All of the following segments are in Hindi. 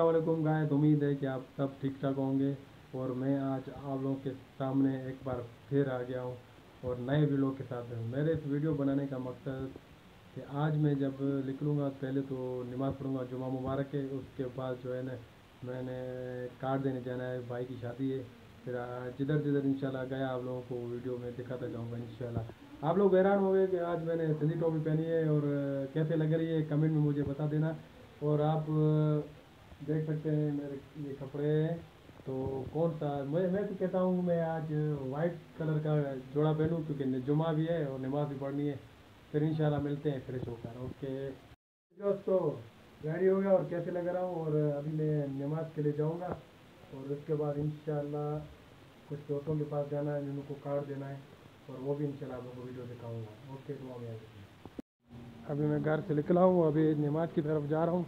वालेकुम गाइस, उम्मीद है कि आप सब ठीक ठाक होंगे। और मैं आज आप लोगों के सामने एक बार फिर आ गया हूँ और नए वीडियो के साथ। मेरे इस वीडियो बनाने का मकसद कि आज मैं जब निकलूँगा पहले तो नमाज़ पढ़ूँगा, जुमा मुबारक है। उसके बाद जो है ना मैंने कार्ड देने जाना है, भाई की शादी है। फिर जिधर जिधर इंशाल्लाह गया आप लोगों को वीडियो में दिखाता जाऊँगा इंशाल्लाह। आप लोग हैरान हो गए कि आज मैंने सिंधी टोपी पहनी है और कैसे लग रही है, कमेंट में मुझे बता देना। और आप देख सकते हैं मेरे ये कपड़े हैं। तो कौन सा मैं तो कहता हूँ मैं आज वाइट कलर का जोड़ा पहनूँ क्योंकि जुमा भी है और नमाज भी पढ़नी है। फिर इंशाल्लाह मिलते हैं फ्रेश होकर। ओके दोस्तों, रेडी हो गया और कैसे लग रहा हूँ। और अभी मैं नमाज के लिए जाऊँगा और उसके बाद इंशाल्लाह कुछ दोस्तों के पास जाना है, उनको कार्ड देना है और वो भी इंशाल्लाह आप लोगों को वीडियो दिखाऊँगा। ओके दुआ में अभी मैं घर से निकला हूँ, अभी नमाज की तरफ जा रहा हूँ।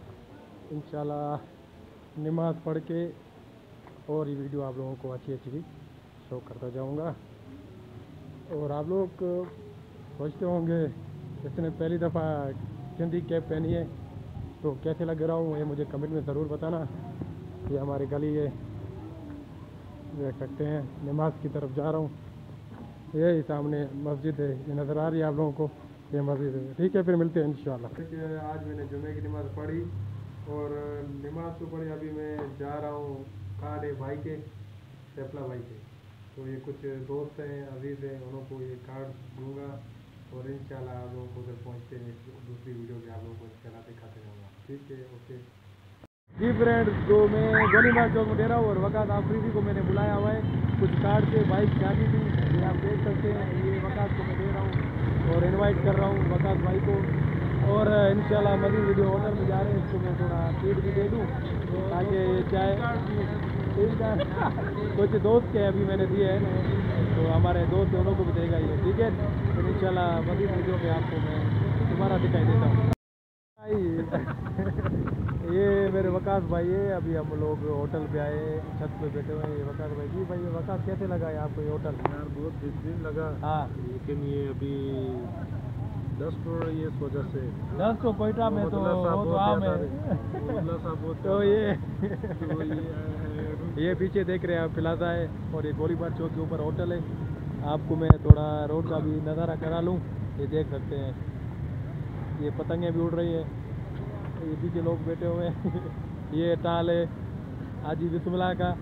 इंशाल्लाह नमाज पढ़ के और ये वीडियो आप लोगों को अच्छी अच्छी शो करता जाऊंगा। और आप लोग सोचते होंगे इसने पहली दफ़ा सिंधी कैप पहनी है तो कैसे लग रहा हूँ, ये मुझे कमेंट में ज़रूर बताना। ये हमारी गली है, देख सकते हैं। नमाज की तरफ जा रहा हूँ, ये सामने मस्जिद है, ये नज़र आ रही है आप लोगों को, ये मस्जिद है। ठीक है, फिर मिलते हैं इंशाल्लाह। आज मैंने जुमे की नमाज़ पढ़ी और नमाज तो पढ़ी, अभी मैं जा रहा हूँ कार्ड है भाई के, सैफला भाई के। तो ये कुछ दोस्त हैं, अजीज़ हैं, उन्हों को ये कार्ड दूंगा और इंशाल्लाह आप लोगों को उधर पहुँचते हैं दूसरी वीडियो में आप लोगों को इंशाल्लाह दिखाते रहूँगा। ठीक है, ओके जी फ्रेंड। तो मैं गोलीबाग चौक में दे रहा हूँ और वक़ात आफरीदी को मैंने बुलाया हुआ है कुछ कार्ड से बाइक शादी थी, ये आप देख सकते हैं। ये वक़ात को मैं दे रहा हूँ और इनवाइट कर रहा हूँ वक़ात भाई को। और इंशाल्लाह मज़ीद वीडियो होटल में जा रहे हैं, इसको मैं थोड़ा ट्रीट भी दे दूँ ताकि ये चाहे कुछ दोस्त के अभी मैंने दिए हैं तो हमारे दोस्त दोनों को भी देगा ये। ठीक है, तो इंशाल्लाह मज़ीद वीडियो में आपको मैं दोबारा दिखाई देता हूँ। ये मेरे वकास भाई है, अभी हम लोग होटल पे आए, छत पे बैठे हुए हैं। ये वकास भाई जी, भाई ये वकास कैसे लगा है आपको ये होटल? यार बहुत बेहतरीन लगा। हाँ, लेकिन ये अभी 10 करोड़ ये इस वजह से 10 तो कोयटा में तो वो तो आम है। तो ये पीछे देख रहे हैं आप प्लाजा है और ये गोलीबार चौक के ऊपर होटल है। आपको मैं थोड़ा रोड का भी नज़ारा करा लूँ, ये देख सकते हैं। ये पतंगें भी उड़ रही है, ये पीछे लोग बैठे हुए हैं। ये टाल है हाजी बिस्मिल्लाह का।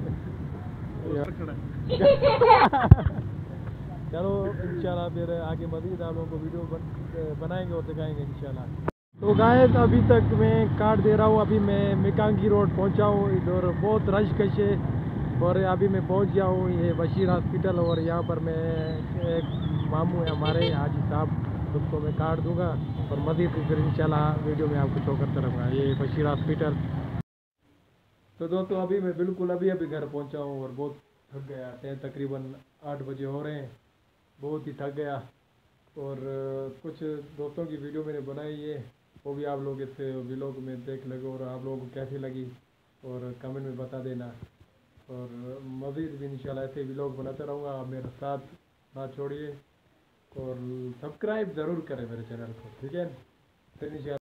चलो इंशाल्लाह फिर आगे मज़ीद आप लोगों को वीडियो बनाएंगे और दिखाएंगे इंशाल्लाह। तो गाइस अभी तक मैं कार्ड दे रहा हूँ, अभी मैं मिकांगी रोड पहुँचा हूँ। इधर बहुत रश कश है और अभी मैं पहुँच गया हूँ ये बशीर हॉस्पिटल। और यहाँ पर मैं एक मामू है हमारे हाजी साहब, उसको मैं कार्ड दूंगा और मज़ीद फिर इंशाल्लाह वीडियो में आपको शो करता रहूँगा। ये बशीर हॉस्पिटल। तो दोस्तों अभी मैं बिल्कुल अभी घर पहुँचा हूँ और बहुत थक गया। तकरीबन 8 बजे हो रहे हैं, बहुत ही थक गया। और कुछ दोस्तों की वीडियो मैंने बनाई है, वो भी आप लोग इस व्लॉग में देख लगे और आप लोगों को कैसी लगी और कमेंट में बता देना। और मज़ीद भी इंशाल्लाह ऐसे व्लॉग बनाता रहूँगा, आप मेरे साथ ना छोड़िए और सब्सक्राइब ज़रूर करें मेरे चैनल को। ठीक है, फिर इंशाल्लाह